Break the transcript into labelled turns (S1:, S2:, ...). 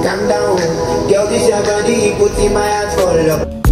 S1: calm down. Girl, this your body, put in my heart for love.